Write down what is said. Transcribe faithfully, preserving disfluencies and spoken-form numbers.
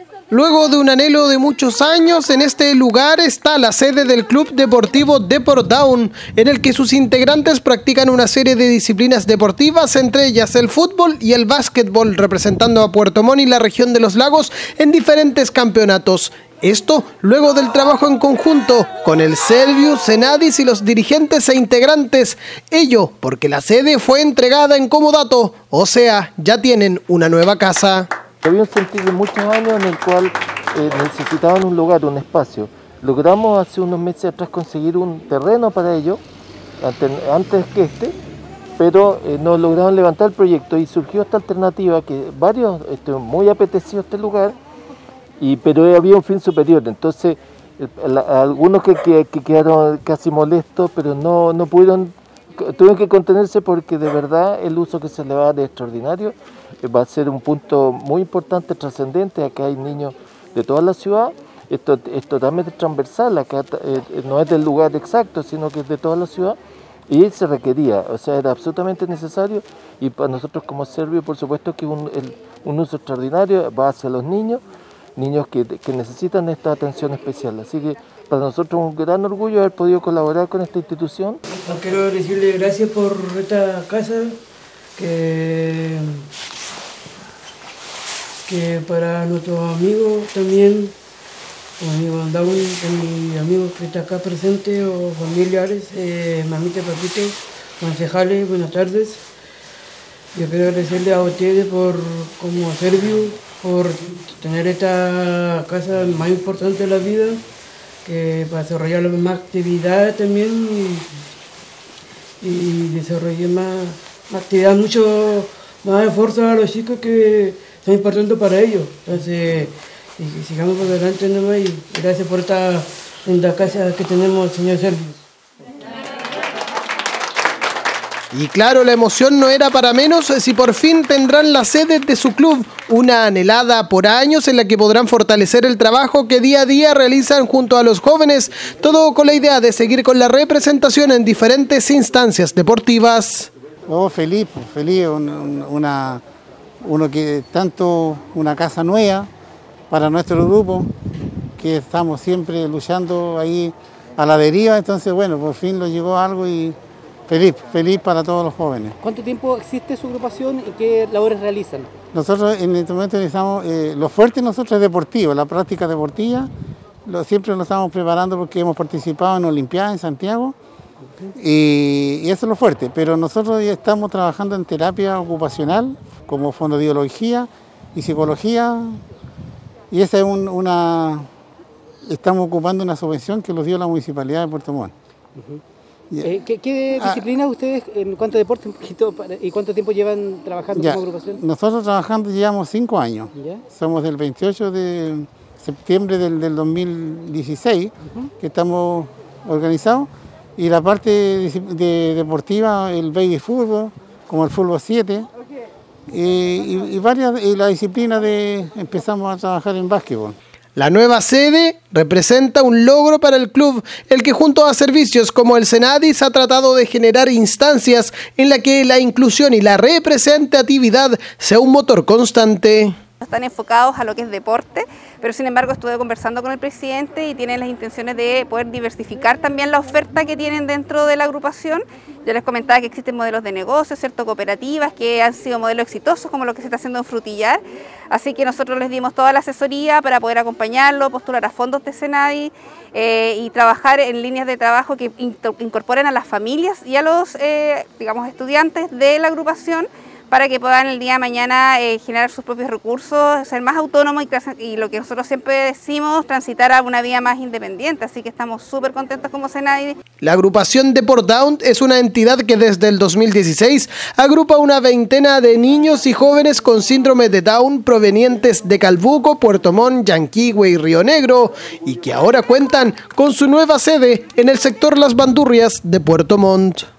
Luego de un anhelo de muchos años, en este lugar está la sede del Club Deportivo Deport Down, en el que sus integrantes practican una serie de disciplinas deportivas, entre ellas el fútbol y el básquetbol, representando a Puerto Montt y la región de los lagos en diferentes campeonatos. Esto luego del trabajo en conjunto con el Serviu, Senadis y los dirigentes e integrantes. Ello porque la sede fue entregada en comodato, o sea, ya tienen una nueva casa. Había un sentir de muchos años en el cual eh, necesitaban un lugar, un espacio. Logramos hace unos meses atrás conseguir un terreno para ello, antes, antes que este, pero eh, no lograron levantar el proyecto y surgió esta alternativa que varios, este, muy apetecido este lugar, y, pero había un fin superior. Entonces, eh, la, algunos que, que, que quedaron casi molestos, pero no, no pudieron, tuvieron que contenerse porque de verdad el uso que se le va a dar es extraordinario. Va a ser un punto muy importante, trascendente. Acá hay niños de toda la ciudad. Esto es totalmente transversal, acá eh, no es del lugar exacto, sino que es de toda la ciudad. Y se requería, o sea, era absolutamente necesario. Y para nosotros como Serviu, por supuesto que un, el, un uso extraordinario va hacia los niños, niños que, que necesitan esta atención especial. Así que para nosotros es un gran orgullo haber podido colaborar con esta institución. Quiero decirle gracias por esta casa, que... que para nuestros amigos también, los amigos Down, mis amigos que están acá presentes o familiares, eh, mamita, papito, concejales, buenas tardes. Yo quiero agradecerle a ustedes por, como Serviu, por tener esta casa más importante de la vida, que para desarrollar más actividades también y, y desarrollar más, más actividades, mucho más esfuerzo a los chicos que son importantes para ellos. Entonces, y sigamos por delante nomás y gracias por esta linda casa que tenemos, señor Serviu. Y claro, la emoción no era para menos si por fin tendrán la sede de su club, una anhelada por años en la que podrán fortalecer el trabajo que día a día realizan junto a los jóvenes, todo con la idea de seguir con la representación en diferentes instancias deportivas. Oh, feliz, feliz, un, un, una... Uno que tanto una casa nueva para nuestro grupo, que estamos siempre luchando ahí a la deriva, entonces bueno, por fin lo llegó algo y feliz, feliz para todos los jóvenes. ¿Cuánto tiempo existe su agrupación y qué labores realizan? Nosotros en este momento realizamos, eh, lo fuerte nosotros es deportivo, la práctica deportiva, lo, siempre lo estamos preparando porque hemos participado en Olimpiadas en Santiago. Y, y eso es lo fuerte, pero nosotros ya estamos trabajando en terapia ocupacional como fonoaudiología y psicología, y esa es un, una, estamos ocupando una subvención que nos dio la Municipalidad de Puerto Montt. Uh-huh. eh, ¿Qué, qué disciplinas ah, ustedes, en cuánto deporte y cuánto tiempo llevan trabajando ya, como agrupación? Nosotros trabajando llevamos cinco años, ¿ya? Somos del veintiocho de septiembre del, del dos mil dieciséis, uh-huh, que estamos organizados. Y la parte de, de deportiva, el baby fútbol, como el fútbol siete, y, y, y varias, y la disciplina de empezamos a trabajar en básquetbol. La nueva sede representa un logro para el club, el que junto a servicios como el Senadis ha tratado de generar instancias en las que la inclusión y la representatividad sea un motor constante. Están enfocados a lo que es deporte, pero sin embargo estuve conversando con el presidente y tienen las intenciones de poder diversificar también la oferta que tienen dentro de la agrupación. Yo les comentaba que existen modelos de negocio, ¿cierto?, cooperativas que han sido modelos exitosos, como lo que se está haciendo en Frutillar. Así que nosotros les dimos toda la asesoría para poder acompañarlo, postular a fondos de Senadis eh, y trabajar en líneas de trabajo que incorporen a las familias y a los eh, digamos, estudiantes de la agrupación, para que puedan el día de mañana eh, generar sus propios recursos, ser más autónomos y, y lo que nosotros siempre decimos, transitar a una vida más independiente. Así que estamos súper contentos como Senadis. La agrupación Deport Down es una entidad que desde el dos mil dieciséis agrupa una veintena de niños y jóvenes con síndrome de Down provenientes de Calbuco, Puerto Montt, Yanquihue y Río Negro, y que ahora cuentan con su nueva sede en el sector Las Bandurrias de Puerto Montt.